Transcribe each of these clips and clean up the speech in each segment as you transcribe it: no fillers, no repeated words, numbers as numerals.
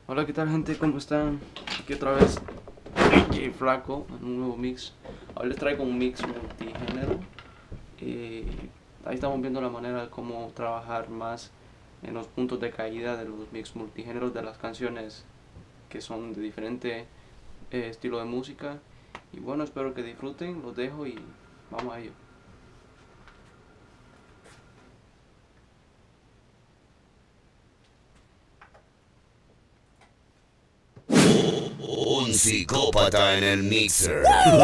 Hola, ¿qué tal, gente? ¿Cómo están? Aquí otra vez DJ Flaco en un nuevo mix. Hoy les traigo un mix multigénero. Ahí estamos viendo la manera de cómo trabajar más en los puntos de caída de los mix multigéneros de las canciones que son de diferente estilo de música. Y bueno, espero que disfruten, los dejo y vamos a ello. Un psicópata en el mixer.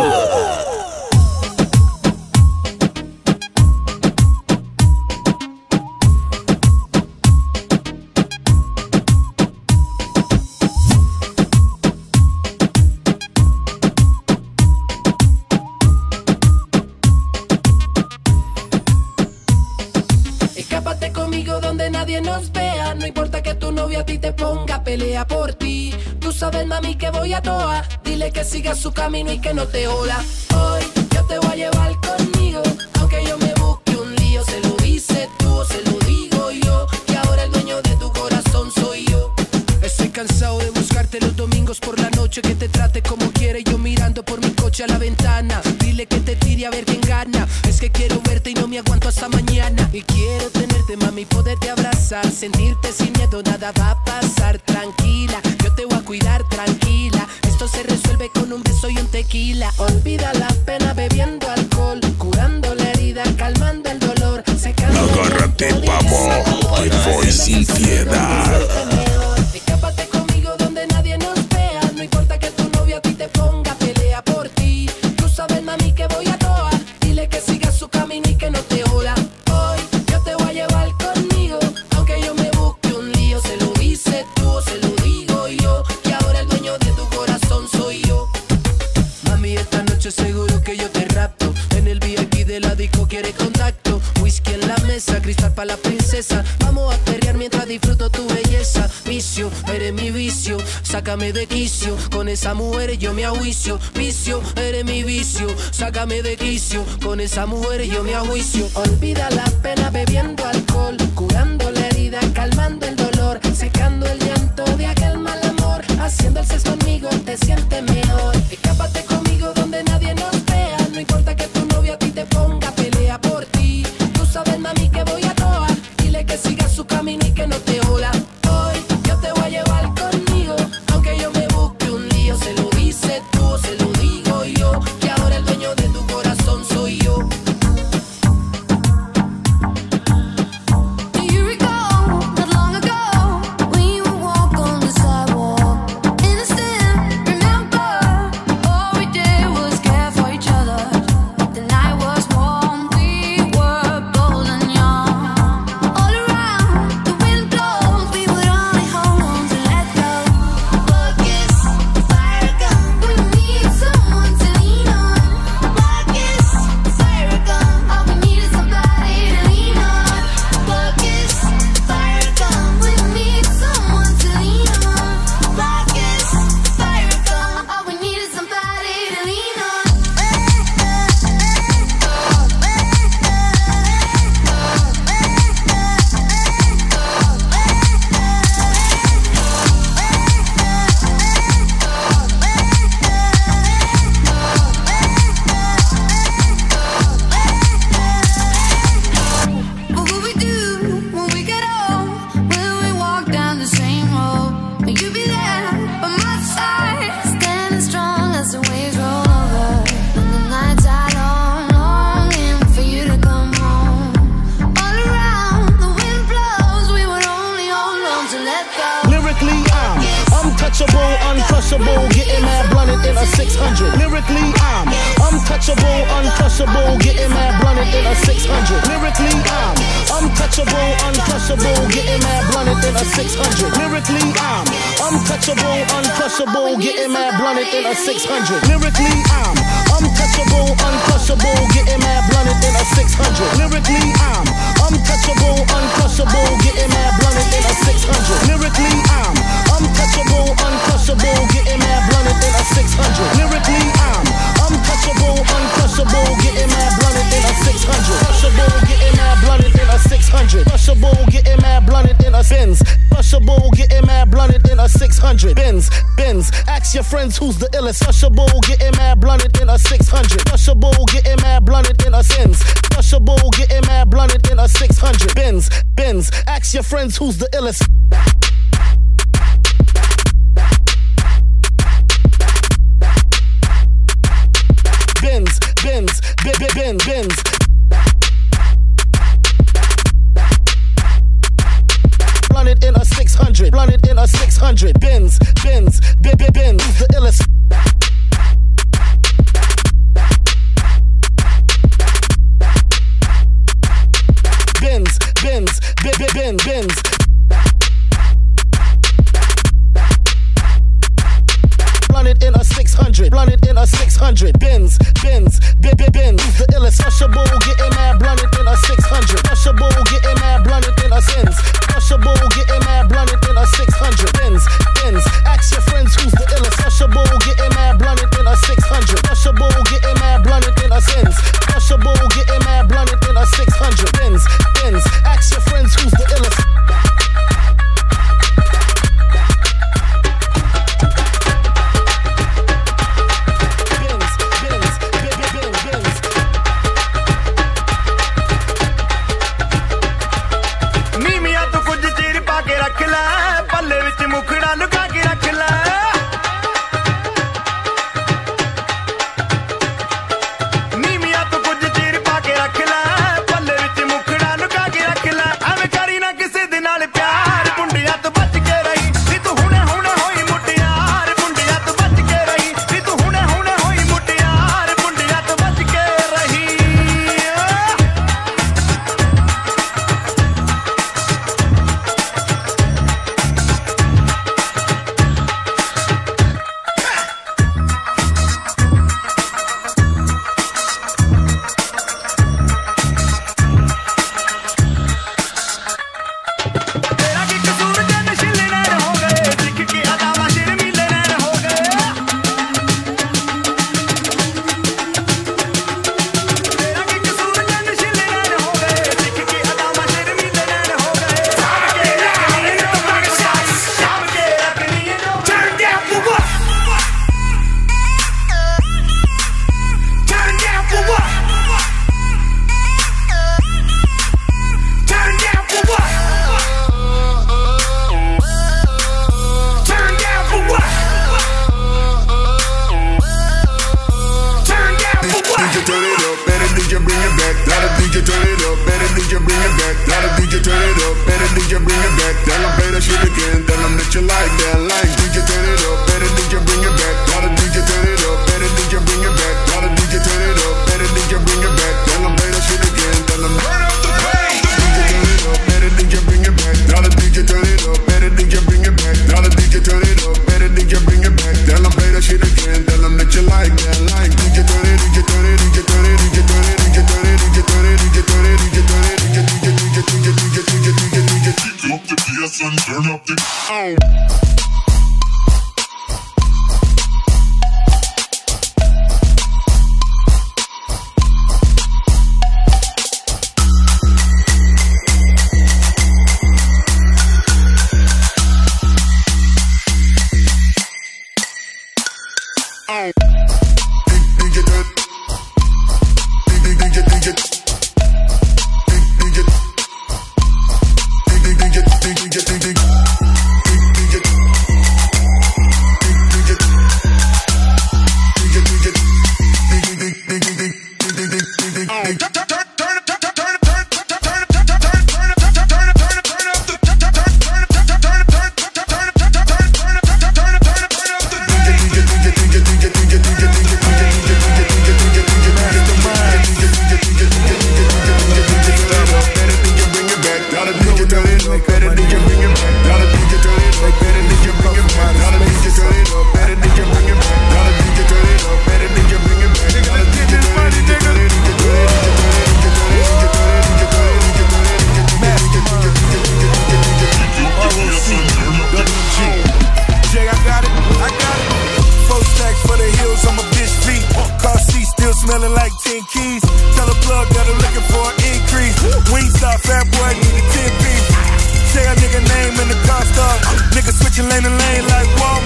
Escápate conmigo donde nadie nos vea. No importa que tu novio a ti te ponga, pelea por ti. Tú sabes, mami, que voy a toa. Dile que siga su camino y que no te jola. Hoy yo te voy a llevar conmigo, aunque yo me busque un lío. Se lo dices tú o se lo digo yo, que ahora el dueño de tu corazón soy yo. Estoy cansado de buscarte los domingos por la noche, que te trate como quiere, yo mirando por mi coche a la ventana. Dile que te tire a ver quién gana. Es que quiero verte y no me aguanto hasta mañana. Y quiero tenerte, mami, poderte abrazar, sentirte sin miedo, nada va a pasar. Tranquila, yo te voy a cuidar, tranquila. Esto se resuelve con un beso y un tequila. Olvida la pena bebiendo alcohol, curando la herida, calmando el dolor, secando. Agárrate, papo, que voy sin piedad. Escápate conmigo donde nadie nos vea. No importa que tu novio a ti te ponga, pelea por ti. Tú sabes, mami, que voy a toa. Dile que siga su camino y que no te jola. Hoy yo te voy a llevar conmigo, aunque yo me busque un lío. Se lo dices tú o se lo digo yo, que ahora el dueño de tu corazón soy yo. Mami, esta noche seguro que yo te rapto. En el VIP de la disco quiere contacto. Whisky en la mesa, cristal para la princesa. Vamos a perrear mientras disfruto tu belleza. Vicio, eres mi vicio, sácame de quicio. Con esa mujer yo me ajuicio. Vicio, eres mi vicio, sácame de quicio. Con esa mujer yo me ajuicio. Olvida la pena bebiendo alcohol, curando la herida, calmando el dolor, secando el llanto de aquel mal amor. Haciendo el sexo conmigo te sientes mejor. Escápate conmigo donde nadie nos vea. No importa que tu novio a ti te ponga, pelea por ti. Tú sabes, mami, que voy a toa. Dile que siga su camino y que no te jola. Hoy yo te voy a llevar conmigo, aunque yo me busque un lío. Se lo dices tú o se lo digo yo, que ahora el dueño de tu corazón soy yo. Do you recall not long ago we would walk on the sidewalk? Innocent, remember? All we did was care for each other. The night was warm, we were bold and young. All around, the wind blows, we would only hold on to let go. Black is fire gun, we need someone to lean on. Black is fire gun, all we need is somebody to lean on. Black is fire gun, we need someone to lean on. Black is fire gun, all we need is somebody to lean on. What will we do when we get old? Will we walk down the same road? Will you be there by my side, standing strong as the waves roll over? And the nights are long, longing for you to come home. All around, the wind blows, we would only hold on to let go. Lyrically, I'm untouchable, uncrushable, getting mad blunted in a 600. Lyrically, I'm untouchable, uncrushable, getting mad blunted in a 600. Lyrically, I'm untouchable, uncrushable, getting mad blunted in a 600. Lyrically, I'm untouchable, uncrushable, getting mad blunted in a 600. Lyrically, I'm untouchable, uncrushable, getting mad blunted in a 600. Lyrically, I'm untouchable, uncrushable, getting mad blunted in a 600. Lyrically, I'm untouchable, uncrushable, getting mad blunted in a 600. Lyrically, I'm untouchable, uncrushable, getting mad blunted in a 600. Crushable, getting mad blunted in a 600. Crushable, getting mad blunted in a Benz. Crushable, getting mad blunted in a 600. 600. Benz, ask your friends who's the illest. Ushable, getting mad blunted in a 600. Ushable, getting mad blunted in a Benz. Ushable, getting mad blunted in a 600. Benz, ask your friends who's the illest. Benz. Blunted in a 600. Blunted in a 600. Benz. Who's the illest? Benz. Blunted in a 600. Blunted in a 600. Benz. Who's the illest? Ushable, getting mad blunted in a 600. Ushable, getting mad blunted in a Benz. Ushable, getting mad blunted in a 600. Benz. Ask your friends who's the illest. Ushable, getting mad blunted in a 600. Ushable, getting mad blunted in a Benz. Ushable, getting mad blunted in a 600. Benz. Ask your friends who's the illest. मुखड़ा लुका के रख ला नीमिया तो कुछ चीर पा के रख ला पल्ले विच मुखड़ा लुका के रख ला एवें करी ना किसी दे नाल प्यार मुंडिया तो बच के रही नी तू हुणे होई मुटियार मुंडिया तो बच के रही नी तू हुणे होई मुटियार मुंडिया तो बच के रही smelling like 10 keys. Tell a plug that I'm looking for an increase. Wingstop, fat boy, need a 10 piece. Say a nigga name in the car stop. Nigga switching lane to lane like Walmart.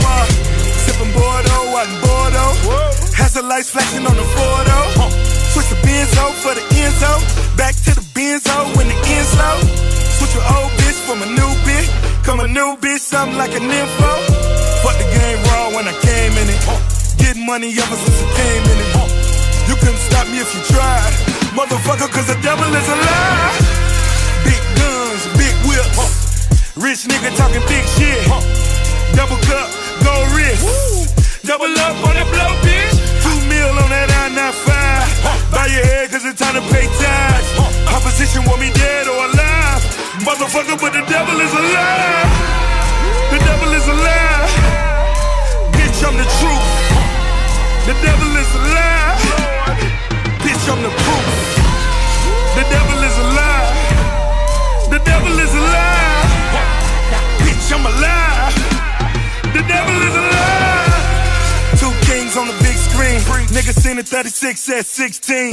Has the lights flashing on the Ford-O. Switch the Benzo for the Enzo. Back to the Benzo when the end slow. Switch your old bitch for my new bitch. Come a new bitch, something like an info. Fuck the game raw when I came in it. Getting money ever since I came in it. You couldn't stop me if you tried, motherfucker, cause the devil is alive. Big guns, big whips. Rich nigga talking big shit. Double cup, gold wrist. Double up on the blow, bitch. 2 mil on that I-95. Bow your head cause it's time to pay tithes. Opposition want me dead or alive, motherfucker, but the devil is alive. The devil is alive. Bitch, I'm the truth. The devil is alive. Bitch, I'm the proof. The devil is alive. The devil is alive. Bitch, I'm alive. The devil is alive. 2 kings on the big screen. Niggas seen the 36 at 16.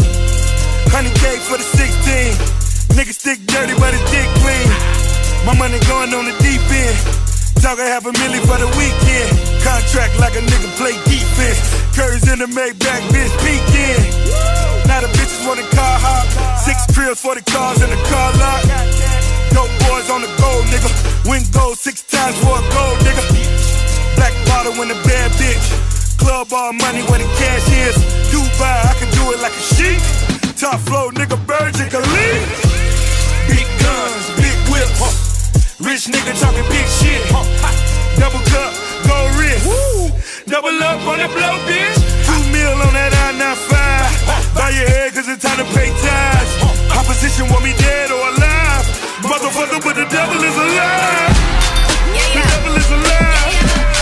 100K for the 16. Niggas stick dirty but his dick clean. My money going on the deep end. Talkin' $500,000 for the weekend. Contract like a nigga play defense. Curry's in the Maybach, bitch, peeking. Now the bitches want a car hop. 6 cribs, 40 cars in the car lot. Dope boys on the gold, nigga. Win gold 6 times for a gold, nigga. Black bottle in the bad bitch. Club all money where the cash is. Dubai, I can do it like a sheik. Top flow, nigga, Virgin Khalid. Big guns, big whips. Rich nigga talking big shit. Double cup, gold wrist. Double up on the blow, bitch. 2 mil on that I-95. Bow your head cause it's time to pay tithes. Opposition want me dead or alive, motherfucker, but the devil is alive. The devil is alive.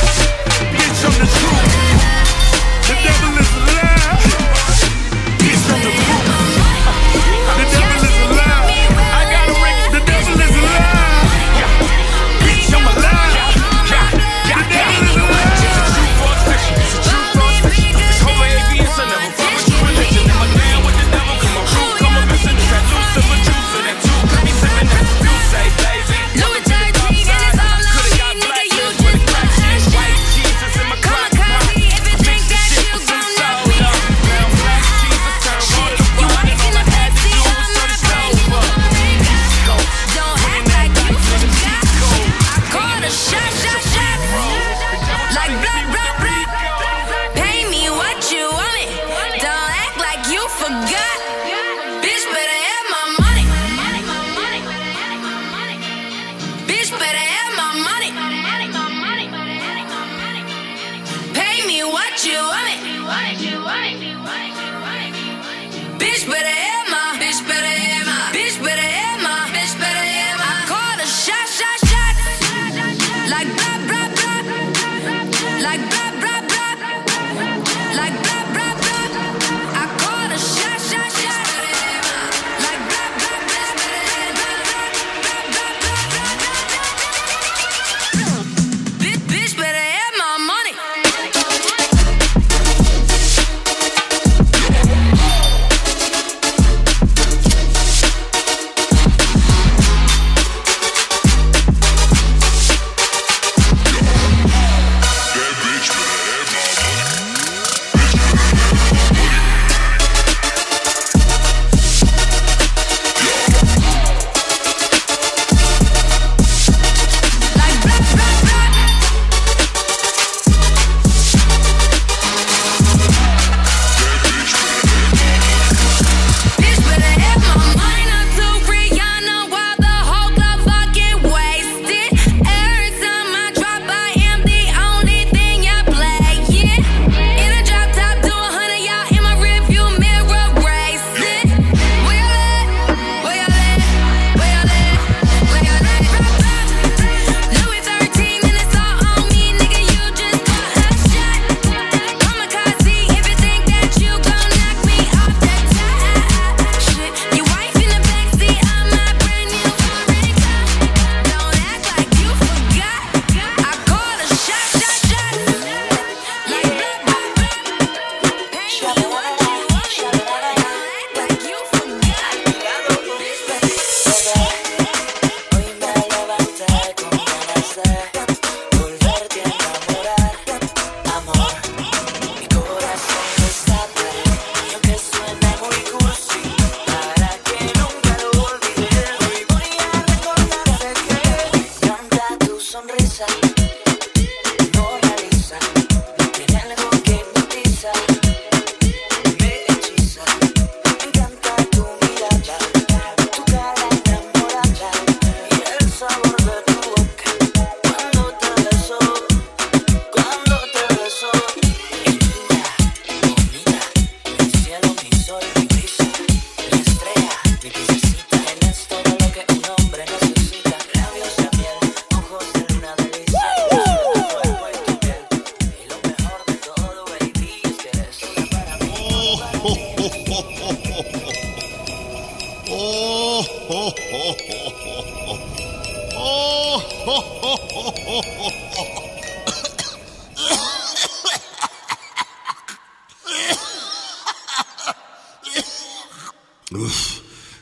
Bitch, I'm the truth. The devil is alive. Bitch, I'm the proof. The devil is alive. I got a ring. The devil is alive. Bitch, I'm alive. The devil is alive. It's a true false fiction. It's a true false fiction. It's over ABS. I never fuck with true religion. I'm a man with the devil. Come on, proof, come on, listen. That Lucifer juice and that 2 could be sipping that you say, baby. Louis 13 and it's all on me, nigga, you just got that shit. Come on, copy, if it drink that shit, you gon' knock me. Shit, you ice in the Pepsi, I'm not ready. Don't act like you forgot. I called a shot. Like blah, blah, blah. Pay me what you want it. Don't act like you forgot. Bitch, better have my money. Bitch, better have my money. Pay me what you want it. Bitch, better have my. Bitch, better have my. Bitch, better have my. Bitch, better have my. I called a shot. Like blah, blah, blah. Like blah, blah, blah. Like blah, blah, blah. I called a shot. Like blah, blah, blah. Bitch, better have my money.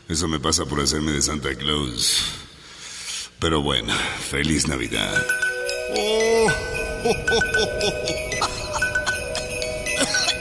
Eso me pasa por hacerme de Santa Claus. Pero bueno, feliz Navidad. Oh.